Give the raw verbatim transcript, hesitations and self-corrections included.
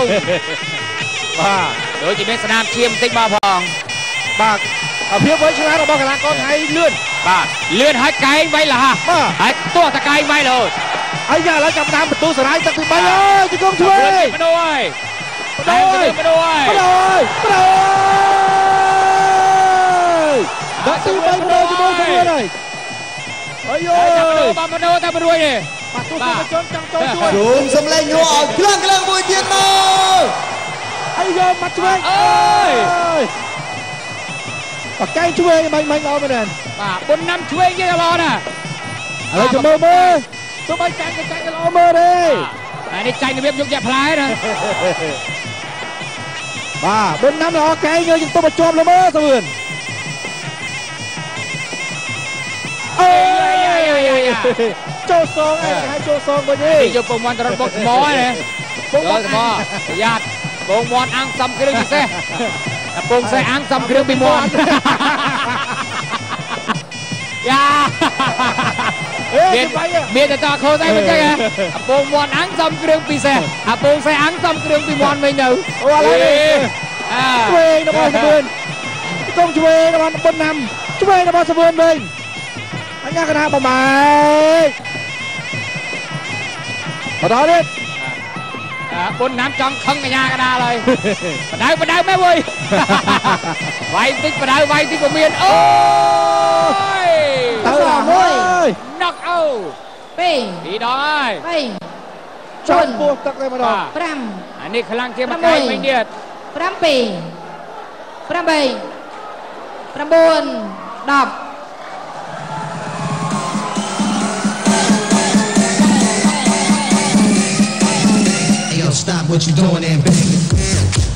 បាទដូចជាមានស្នាមឈាមបន្តិចមកផងបាទអាភាពវិញឆ្លាតរបស់កីឡាករថៃលឿនបាទលឿនហើយកែងវាយលះហើយទោះតែកែងវាយរហូតហើយយ៉ាឥឡូវចាប់តាមបន្ទូសរាយទឹកទីបីអើយជង្គង់ឆ្វេងបដូរហើយបដូរហើយបដូរហើយបដូរហើយបដូរដាក់ទីបីបដូរជាមួយសវឿនហើយអើយបាទបដូរតែបរួយទេបាទទោះជាជនចង់ចូលជួយជូនសំឡេងញ័រឲ្យក្លឹងក្លឹងមួយទៀតមកហើយយកមកឆ្វេងអើយបកែងឆ្វេងមិនមិនល្អមែនបាទបុណ្យណាំឆ្វេងគេល្អណាស់ឥឡូវចាំមើលមើលទោះបីចាញ់ក៏ចាញ់ល្អមើលទេតែនេះចាញ់របៀបយកយ៉ាក់ផ្លែណាបាទបុណ្យណាំល្អកែងយកចង្ទុំមកជាប់លើមើលសវឿនអើយចូលសងឯងឲ្យចូលសងវិញទេយកពងមាន់ទៅរត់បុកថ្មហ្នឹងពងមាន់ថ្មប្រយ័ត្នពងមាន់អាំងសំគ្រឿងពិសេសតែពងសេះអាំងសំគ្រឿងពីមាន់យ៉ាមានមានតែតខោស្អីមិនចឹងហ៎អាពងមាន់អាំងសំគ្រឿងពិសេសអាពងសេះអាំងសំគ្រឿងពីមាន់វិញទៅអូឥឡូវនេះឆ្វេងរបស់សវឿនគង់ឆ្វេងរបស់បុណ្យណាំឆ្វេងរបស់សវឿនវិញអញ្ញាកណាបំបាយបន្តទៀតបុណ្យណាំចង់ខឹងកញ្ញាកដាលហើយបដៅបដៅមែនវើយវាយតិចបដៅវាយតិចក៏មានអូយទៅមួយ knock out ពីរពីរដងហើយបីជន់ពោះទឹកតែម្ដងប្រាំអានេះខ្លាំងជាងមួយកែងវិញទៀតប្រាំពីរប្រាំបីប្រាំបួនដប់ Stop what you doing and baby